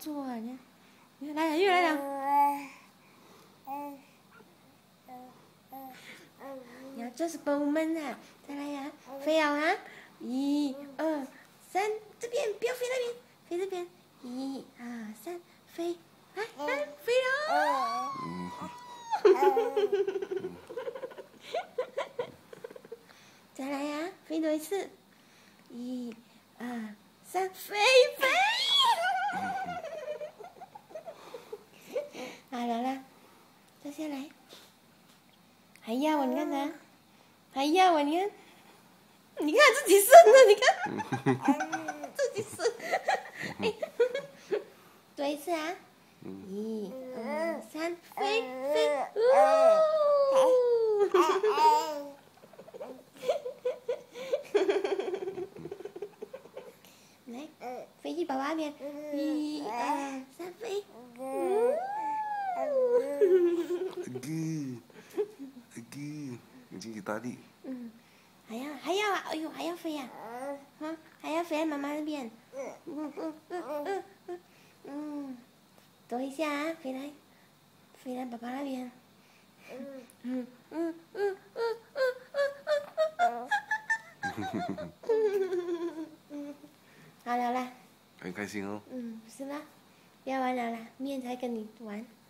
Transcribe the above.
作啊！你看，来了，又来了。你看，这是狗们啊！再来呀，飞啊！1、2、3，这边不要飞那边，飞这边。1、2、3，飞！来，飞了！再来呀，飞多一次。1、2、3，飞！好了，坐下来。还要我，你看他，还要我，你看，你看自己伸了，你看，自己伸。做一次啊！1、2、3，飞！来，飞去爸爸那边。1、2、3，飞！ 已经有大力。 还要啊！哎呦，还要飞呀！还要飞在妈妈那边。躲一下啊！飞来爸爸那边。好了啦。 很开心哦。 是啦，不要玩了啦，面才跟你玩。